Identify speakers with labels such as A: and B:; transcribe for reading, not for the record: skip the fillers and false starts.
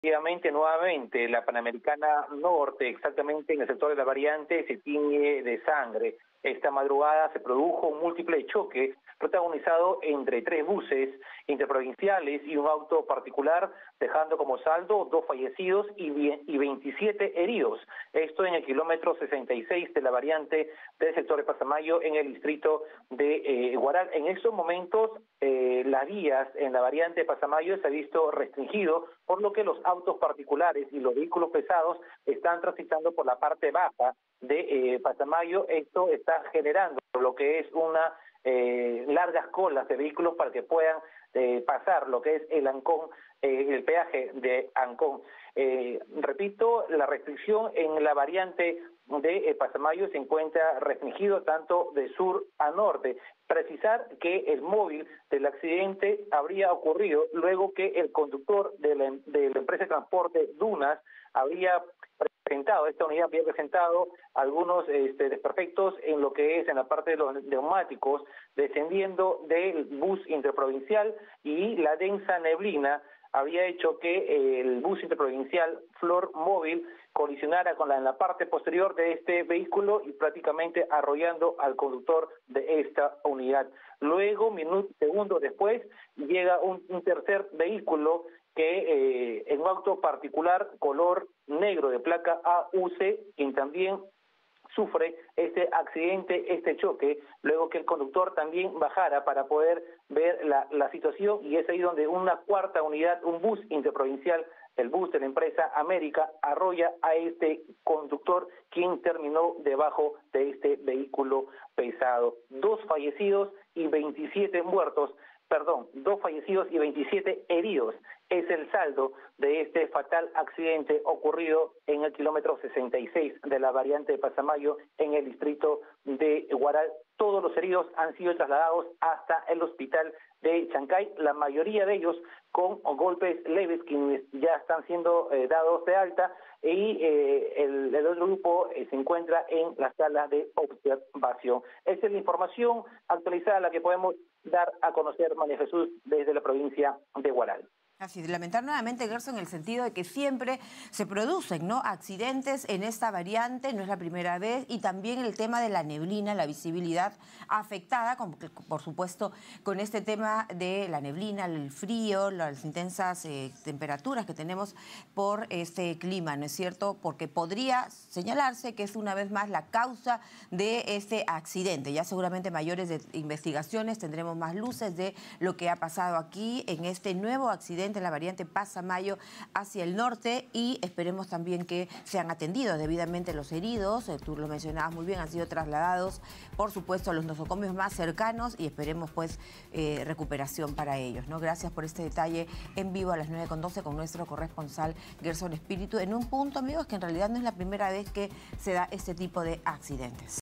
A: Efectivamente, nuevamente, la Panamericana Norte, exactamente en el sector de la variante, se tiñe de sangre. Esta madrugada se produjo un múltiple choque protagonizado entre 3 buses interprovinciales y un auto particular, dejando como saldo 2 fallecidos y 27 heridos. Esto en el kilómetro 66 de la variante del sector de Pasamayo, en el distrito de Huaral. En estos momentos, las vías en la variante de Pasamayo se ha visto restringido, por lo que los autos particulares y los vehículos pesados están transitando por la parte baja de Pasamayo. Esto está generando lo que es una largas colas de vehículos para que puedan pasar lo que es el Ancón, el peaje de Ancón. Repito, la restricción en la variante de Pasamayo se encuentra restringido tanto de sur a norte. Precisar que el móvil del accidente habría ocurrido luego que el conductor de la empresa de transporte Dunas esta unidad había presentado algunos desperfectos en lo que es en la parte de los neumáticos, descendiendo del bus interprovincial, y la densa neblina había hecho que el bus interprovincial Flor Móvil colisionara en la parte posterior de este vehículo y prácticamente arrollando al conductor de esta unidad. Luego, segundos después, llega un tercer vehículo que en un auto particular color negro de placa AUC, quien también sufre este accidente, este choque, luego que el conductor también bajara para poder ver la situación, y es ahí donde una cuarta unidad, un bus interprovincial, el bus de la empresa América, arrolla a este conductor, quien terminó debajo de este vehículo pesado. 2 fallecidos y 27 muertos. 2 fallecidos y 27 heridos es el saldo de este fatal accidente ocurrido en el kilómetro 66 de la variante de Pasamayo, en el distrito de Huaral. Todos los heridos han sido trasladados hasta el hospital de Chancay, la mayoría de ellos con golpes leves, quienes ya están siendo dados de alta, y el otro grupo se encuentra en la sala de observación. Esa es la información actualizada, la que podemos dar a conocer, María Jesús, desde la provincia de Huaral.
B: Así, lamentar nuevamente, Gerson, en el sentido de que siempre se producen, ¿no?, accidentes en esta variante, no es la primera vez, y también el tema de la neblina, la visibilidad afectada, por supuesto, con este tema de la neblina, el frío, las intensas temperaturas que tenemos por este clima, ¿no es cierto? Porque podría señalarse que es una vez más la causa de este accidente. Ya seguramente mayores investigaciones tendremos más luces de lo que ha pasado aquí en este nuevo accidente en la variante Pasamayo hacia el norte, y esperemos también que sean atendidos debidamente los heridos. Tú lo mencionabas muy bien, han sido trasladados, por supuesto, a los nosocomios más cercanos, y esperemos pues recuperación para ellos, ¿no? Gracias por este detalle en vivo a las 9:12 con nuestro corresponsal Gerson Espíritu, en un punto, amigos, que en realidad no es la primera vez que se da este tipo de accidentes.